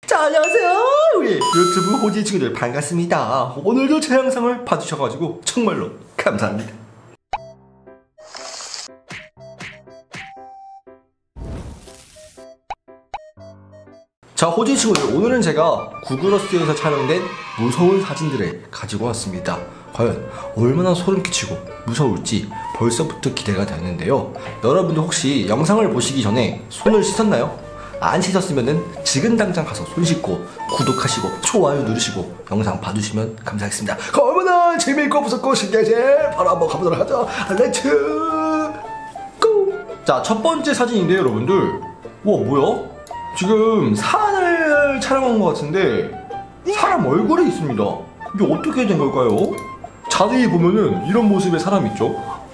자, 안녕하세요. 우리 유튜브 호지 친구들 반갑습니다. 오늘도 제 영상을 봐주셔가지고 정말로 감사합니다. 자, 호지 친구들, 오늘은 제가 구글어스에서 촬영된 무서운 사진들을 가지고 왔습니다. 과연 얼마나 소름 끼치고 무서울지 벌써부터 기대가 되는데요. 여러분들 혹시 영상을 보시기 전에 손을 씻었나요? 안 씻었으면은 지금 당장 가서 손 씻고 구독하시고 좋아요 누르시고 영상 봐주시면 감사하겠습니다. 얼마나 재미있고 무섭고 신기하지? 바로 한번 가보도록 하죠. 렛츠 고! 자, 첫 번째 사진인데요, 여러분들. 와, 뭐야? 지금 산을 촬영한 것 같은데 사람 얼굴이 있습니다. 이게 어떻게 된 걸까요? 자세히 보면은 이런 모습의 사람 있죠?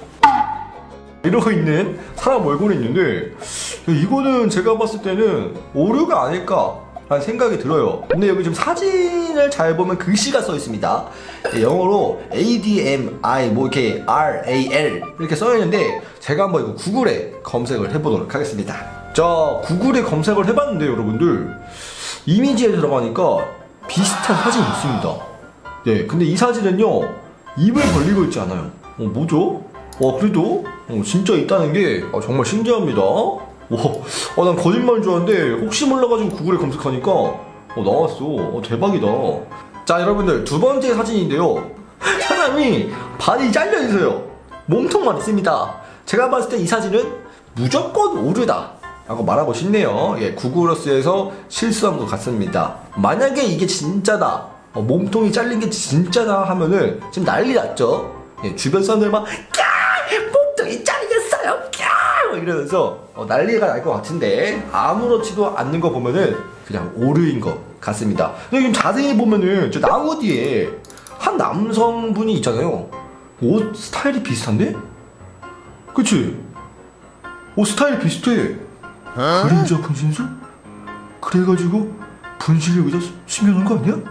이러고 있는 사람 얼굴이 있는데 이거는 제가 봤을 때는 오류가 아닐까라는 생각이 들어요. 근데 여기 지금 사진을 잘 보면 글씨가 써 있습니다. 영어로 ADMI 뭐 이렇게 RAL 이렇게 써 있는데 제가 한번 이거 구글에 검색을 해보도록 하겠습니다. 자, 구글에 검색을 해봤는데 여러분들 이미지에 들어가니까 비슷한 사진이 있습니다. 네, 근데 이 사진은요 입을 벌리고 있지 않아요. 뭐죠? 그래도 진짜 있다는 게 정말 신기합니다. 난 거짓말인 줄 알았는데 혹시 몰라가지고 구글에 검색하니까 나왔어. 대박이다. 자, 여러분들 두 번째 사진인데요. 사람이 발이 잘려있어요. 몸통만 있습니다. 제가 봤을 때 이 사진은 무조건 오류다 라고 말하고 싶네요. 예, 구글어스에서 실수한 것 같습니다. 만약에 이게 진짜다, 몸통이 잘린 게 진짜다 하면은 지금 난리 났죠. 예, 주변 사람들만 몸통이 잘리겠어요 이러면서 난리가 날 것 같은데 아무렇지도 않는 거 보면은 그냥 오류인 것 같습니다. 근데 지금 자세히 보면은 저 나무 뒤에 한 남성분이 있잖아요. 옷 스타일이 비슷한데? 그치? 옷 스타일이 비슷해. 그림자 분신술? 그래가지고 분신을 여기다 숨겨놓은 거 아니야?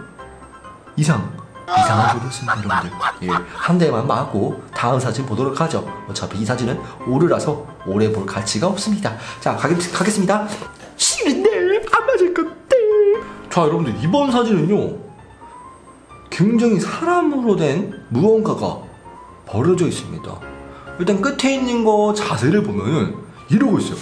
이상한 소리였습니다, 여러분들. 예, 한 대만 맞고 다음 사진 보도록 하죠. 어차피 이 사진은 오류라서 오래 볼 가치가 없습니다. 자, 가겠습니다. 싫은데 안 맞을 건데. 자, 여러분들 이번 사진은요 굉장히 사람으로 된 무언가가 버려져 있습니다. 일단 끝에 있는 거 자세를 보면은 이러고 있어요.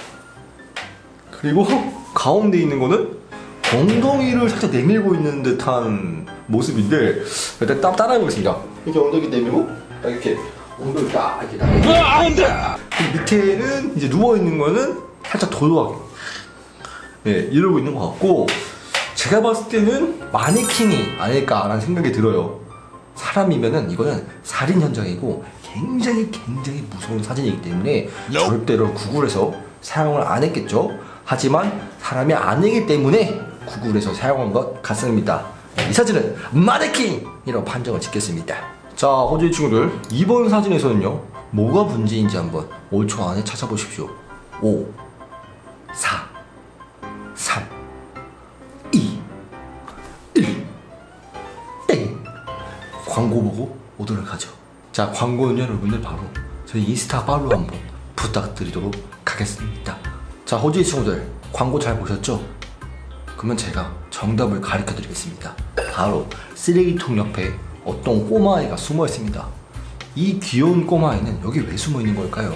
그리고 가운데 있는 거는 엉덩이를 살짝 내밀고 있는 듯한 모습인데 일단 따라해보겠습니다. 이렇게 엉덩이 내밀고 딱 이렇게 엉덩이 딱 이렇게 나가. 밑에는 이제 누워있는 거는 살짝 도도하게 이러고 있는 것 같고, 제가 봤을 때는 마네킹이 아닐까라는 생각이 들어요. 사람이면은 이거는 살인 현장이고 굉장히 무서운 사진이기 때문에 절대로 구글에서 사용을 안 했겠죠. 하지만 사람이 아니기 때문에 구글에서 사용한 것 같습니다. 이 사진은 마네킹이라고 판정을 짓겠습니다. 자, 호주의 친구들, 이번 사진에서는요 뭐가 문제인지 한번 5초 안에 찾아보십시오. 5 4 3 2 1 땡! 광고 보고 오도록 하죠. 자, 광고는 여러분들 바로 저희 인스타 팔로우 한번 부탁드리도록 하겠습니다. 자, 호주의 친구들, 광고 잘 보셨죠? 그러면 제가 정답을 가르쳐 드리겠습니다. 바로 쓰레기통 옆에 어떤 꼬마아이가 숨어 있습니다. 이 귀여운 꼬마아이는 여기 왜 숨어 있는 걸까요?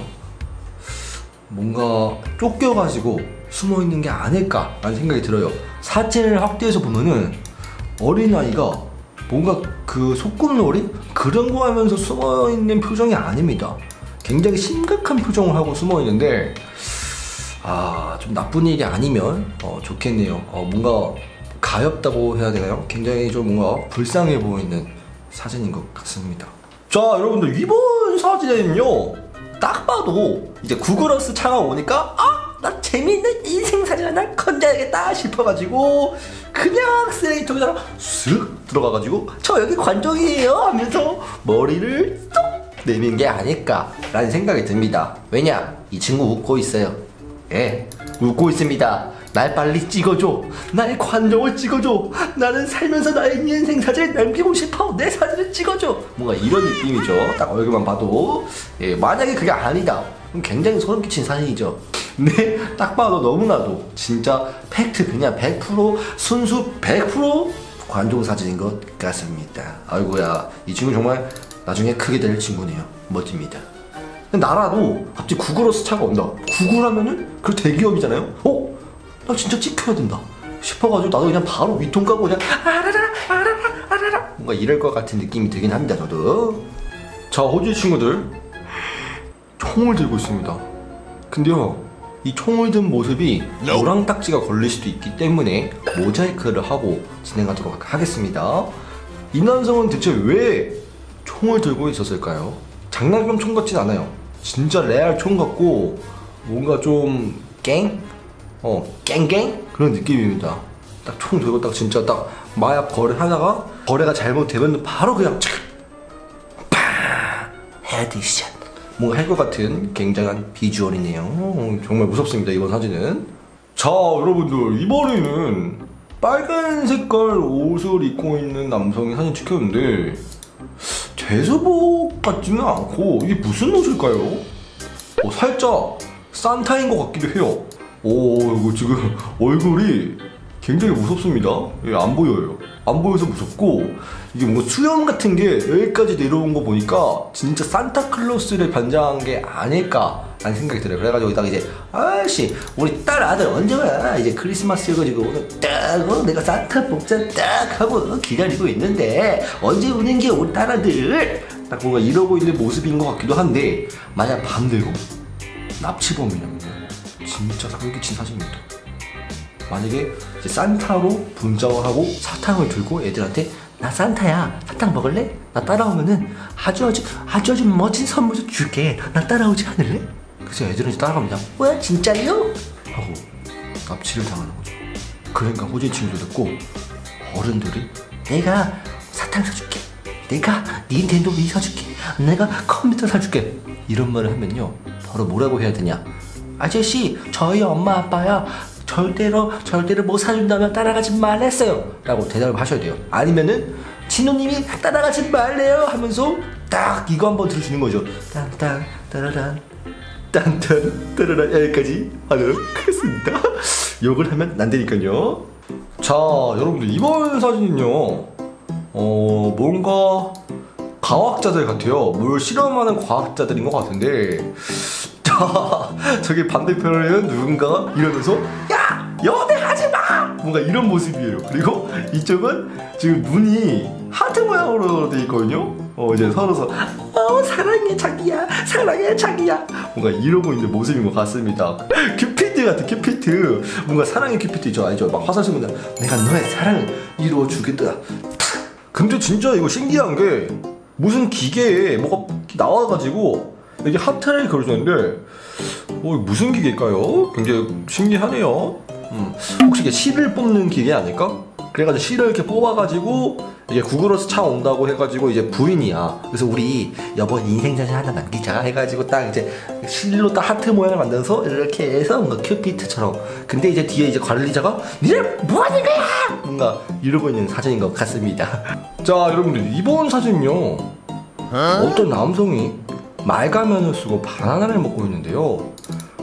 뭔가 쫓겨가지고 숨어 있는 게 아닐까라는 생각이 들어요. 사진을 확대해서 보면은 어린아이가 뭔가 그 소꿉놀이? 그런 거 하면서 숨어 있는 표정이 아닙니다. 굉장히 심각한 표정을 하고 숨어 있는데 좀 나쁜 일이 아니면 좋겠네요. 뭔가 가엽다고 해야 되나요? 굉장히 좀 뭔가 불쌍해 보이는 사진인 것 같습니다. 자, 여러분들 이번 사진은요 딱 봐도 이제 구글어스 차가 오니까 나 재미있는 인생 사진 하나 건져야겠다 싶어가지고 그냥 쓰레기통에다가 쓱 들어가가지고 저 여기 관종이에요 하면서 머리를 쏙 내민 게 아닐까라는 생각이 듭니다. 왜냐? 이 친구 웃고 있어요. 예, 웃고 있습니다. 날 빨리 찍어줘. 나의 관종을 찍어줘. 나는 살면서 나의 인생 사진을 남기고 싶어. 내 사진을 찍어줘. 뭔가 이런 느낌이죠. 딱 얼굴만 봐도. 예, 만약에 그게 아니다, 그럼 굉장히 소름 끼치는 사진이죠. 근데 딱 봐도 너무나도 진짜 팩트 그냥 100% 순수 100% 관종 사진인 것 같습니다. 아이고야, 이 친구 정말 나중에 크게 될 친구네요. 멋집니다. 근데 나라도 갑자기 구글어스 차가 온다. 구글 하면은 그 대기업이잖아요. 나 진짜 찍혀야 된다 싶어가지고 나도 그냥 바로 위통 까고 그냥 아라라 뭔가 이럴 것 같은 느낌이 들긴 합니다. 저도. 자, 호주 친구들 총을 들고 있습니다. 근데요, 이 총을 든 모습이 노랑 딱지가 걸릴 수도 있기 때문에 모자이크를 하고 진행하도록 하겠습니다. 이 남성은 대체 왜 총을 들고 있었을까요? 장난감 총 같진 않아요. 진짜 레알 총 같고 뭔가 좀 갱? 갱갱? 그런 느낌입니다. 딱 총 들고 딱 진짜 딱 마약 거래하다가 거래가 잘못되면 바로 그냥 착! 팡! 헤드샷! 뭔가 할 것 같은 굉장한 비주얼이네요. 정말 무섭습니다, 이번 사진은. 자, 여러분들, 이번에는 빨간 색깔 옷을 입고 있는 남성이 사진 찍혔는데 제수복 같지는 않고 이게 무슨 옷일까요? 살짝 산타인 것 같기도 해요. 이거 지금 얼굴이 굉장히 무섭습니다. 안 보여요. 안 보여서 무섭고, 이게 뭔가 수염 같은 게 여기까지 내려온 거 보니까 진짜 산타클로스를 변장한 게 아닐까 라는 생각이 들어요. 그래가지고 여기다가 이제 아씨 우리 딸 아들 언제 와? 이제 크리스마스여가지고 오늘 딱 내가 산타 복장 딱 하고 기다리고 있는데 언제 오는 게 우리 딸 아들? 딱 뭔가 이러고 있는 모습인 것 같기도 한데, 만약 반대로 납치범이라면 진짜 사기친 사진입니다. 만약에 이제 산타로 분장을 하고 사탕을 들고 애들한테 나 산타야, 사탕 먹을래? 나 따라오면은 아주 멋진 선물 좀 줄게. 나 따라오지 않을래? 그래서 애들은 이제 따라갑니다. 뭐야, 진짜요? 하고 납치를 당하는 거죠. 그러니까 호주 친구도 듣고 어른들이 내가 사탕 사줄게, 내가 닌텐도 위 사줄게, 내가 컴퓨터 사줄게, 이런 말을 하면요 바로 뭐라고 해야 되냐? 아저씨, 저희 엄마 아빠야 절대로 못 사준다면 따라가지 말랬어요 라고 대답을 하셔야 돼요. 아니면은 친누님이 따라가지 말래요 하면서 딱 이거 한번 들어주는 거죠. 딴딴 따라란 딴딴 따라란, 여기까지 하도록 하겠습니다. 욕을 하면 안 되니까요. 자, 여러분들, 이번 사진은요 뭔가 과학자들 같아요. 뭘 실험하는 과학자들인 것 같은데, 저기 반대편에는 누군가가 이러면서 야! 연애하지 마! 뭔가 이런 모습이에요. 그리고 이쪽은 지금 눈이 하트 모양으로 돼 있거든요. 이제 서로서 사랑해 자기야, 사랑해 자기야, 뭔가 이러고 있는 모습인 것 같습니다. 큐피드 같은, 큐피드. 뭔가 사랑의 큐피드 있죠, 알죠? 막 화살 쏘면 내가 너의 사랑을 이루어주겠다. 근데 진짜 이거 신기한 게 무슨 기계에 뭐가 나와가지고 이게 하트를 그려주는데 무슨 기계일까요? 굉장히 신기하네요. 혹시 이게 실을 뽑는 기계 아닐까? 그래가지고 실을 이렇게 뽑아가지고 이제 구글어스 차 온다고 해가지고 이제 부인이야. 그래서 우리 여보 인생사진 하나 남기자 해가지고 딱 이제 실로 딱 하트 모양을 만들어서 이렇게 해서 뭔가 큐피트처럼. 근데 이제 뒤에 이제 관리자가 니네 뭐하는 거야? 뭔가 이러고 있는 사진인 것 같습니다. 자, 여러분들, 이번 사진은요 어떤 남성이 말가면을 쓰고 바나나를 먹고 있는데요.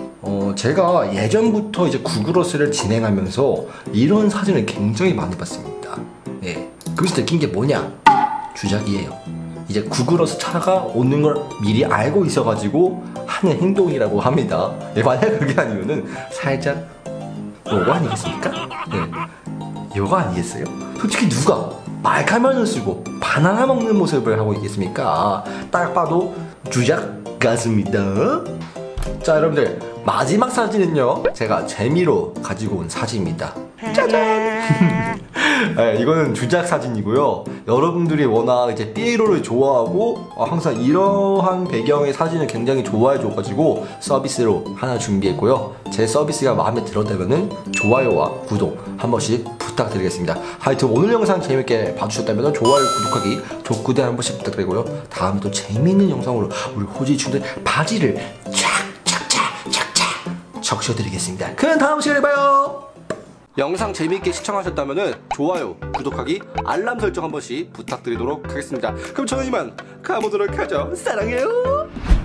제가 예전부터 이제 구글어스를 진행하면서 이런 사진을 굉장히 많이 봤습니다. 네. 그래서 느낀 게 뭐냐? 주작이에요. 이제 구글어스 차가 오는 걸 미리 알고 있어가지고 하는 행동이라고 합니다. 네, 만약 그게 아니면은 살짝 요거 아니겠습니까? 네. 요거 아니겠어요? 솔직히 누가 말가면을 쓰고 바나나 먹는 모습을 하고 있겠습니까? 딱 봐도 주작 같습니다. 자, 여러분들, 마지막 사진은요 제가 재미로 가지고 온 사진입니다. 짜잔! 네, 이거는 주작 사진이고요. 여러분들이 워낙 이제 삐에로를 좋아하고 항상 이러한 배경의 사진을 굉장히 좋아해 줘가지고 서비스로 하나 준비했고요. 제 서비스가 마음에 들었다면은 좋아요와 구독 한 번씩 부탁드리겠습니다. 하여튼 오늘 영상 재밌게 봐주셨다면 좋아요, 구독하기, 족구대 한 번씩 부탁드리고요. 다음에 또 재밌는 영상으로 우리 호지 친구들 바지를 착착착착 적셔드리겠습니다. 그럼 다음 시간에 봐요. 영상 재미있게 시청하셨다면 좋아요, 구독하기, 알람 설정 한 번씩 부탁드리도록 하겠습니다. 그럼 저는 이만 가보도록 하죠. 사랑해요.